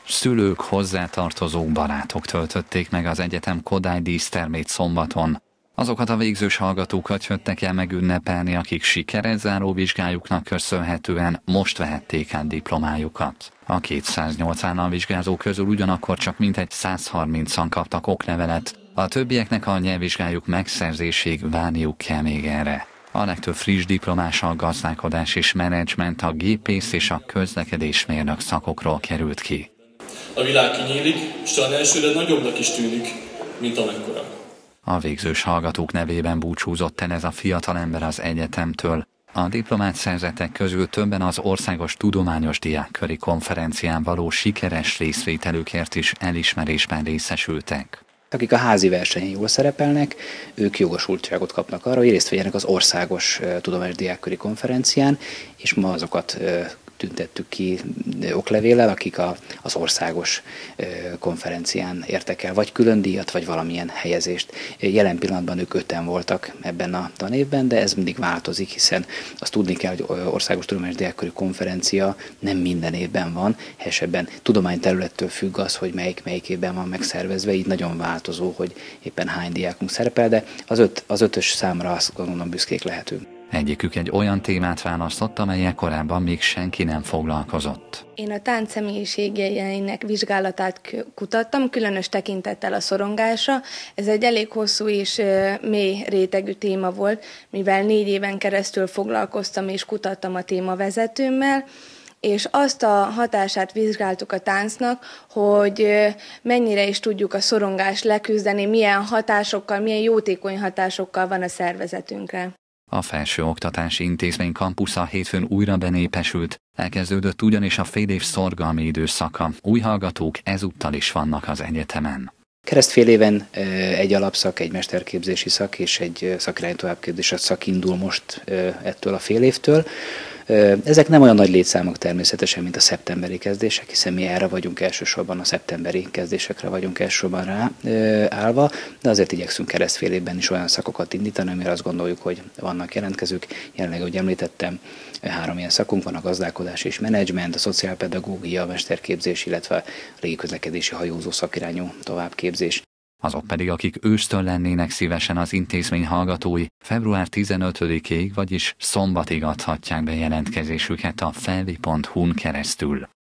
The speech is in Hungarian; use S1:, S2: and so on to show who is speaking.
S1: Szülők, hozzátartozók, barátok töltötték meg az egyetem Kodály dísztermét szombaton. Azokat a végzős hallgatókat jöttek el megünnepelni, akik sikeres záró vizsgájuknak köszönhetően most vehették át diplomájukat. A 208 állal vizsgázó közül ugyanakkor csak mintegy 130-an kaptak oklevelet, a többieknek a nyelvvizsgájuk megszerzéséig várniuk kell még erre. A legtöbb friss diplomás a gazdálkodás és menedzsment, a gépész és a közlekedésmérnök szakokról került ki.
S2: A világ kinyílik, és talán elsőre nagyobbnak is tűnik, mint amekkora.
S1: A végzős hallgatók nevében búcsúzott el ez a fiatalember az egyetemtől. A diplomát szerzettek közül többen az Országos Tudományos Diákköri Konferencián való sikeres részvételükért is elismerésben részesültek.
S3: Akik a házi versenyen jól szerepelnek, ők jogosultságot kapnak arra, hogy részt vegyenek az Országos Tudományos Diákköri Konferencián, és ma azokat tüntettük ki oklevéllel, akik az országos konferencián értek el vagy külön díjat, vagy valamilyen helyezést. Jelen pillanatban ők 5-en voltak ebben a tanévben, de ez mindig változik, hiszen azt tudni kell, hogy Országos Tudományos Diákköri Konferencia nem minden évben van, helyesebben tudományterülettől függ az, hogy melyik évben van megszervezve, így nagyon változó, hogy éppen hány diákunk szerepel, de az ötös számra azt gondolom büszkék lehetünk.
S1: Egyikük egy olyan témát választott, amellyel korábban még senki nem foglalkozott.
S4: Én a tánc személyiségeinek vizsgálatát kutattam, különös tekintettel a szorongásra. Ez egy elég hosszú és mély rétegű téma volt, mivel 4 éven keresztül foglalkoztam és kutattam a témavezetőmmel, és azt a hatását vizsgáltuk a táncnak, hogy mennyire is tudjuk a szorongást leküzdeni, milyen hatásokkal, milyen jótékony hatásokkal van a szervezetünkre.
S1: A Felsőoktatási Intézmény kampusza hétfőn újra benépesült, elkezdődött ugyanis a félév szorgalmi időszaka. Új hallgatók ezúttal is vannak az egyetemen.
S3: Keresztfél éven egy alapszak, egy mesterképzési szak és egy szakirányú továbbképzési szak indul most ettől a fél évtől. Ezek nem olyan nagy létszámok természetesen, mint a szeptemberi kezdések, hiszen mi erre vagyunk elsősorban, a szeptemberi kezdésekre vagyunk elsősorban ráállva, de azért igyekszünk keresztfél évben is olyan szakokat indítani, amire azt gondoljuk, hogy vannak jelentkezők. Jelenleg, ahogy említettem, 3 ilyen szakunk van, a gazdálkodás és menedzsment, a szociálpedagógia, a mesterképzés, illetve a légiközlekedési hajózó szakirányú továbbképzés.
S1: Azok pedig, akik ősztől lennének szívesen az intézmény hallgatói, február 15-ig, vagyis szombatig adhatják be jelentkezésüket a felvi.hu-n keresztül.